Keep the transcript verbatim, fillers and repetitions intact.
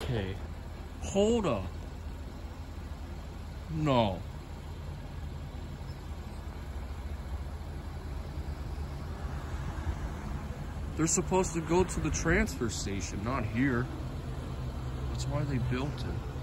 Okay. Hold up. No. They're supposed to go to the transfer station, not here. That's why they built it.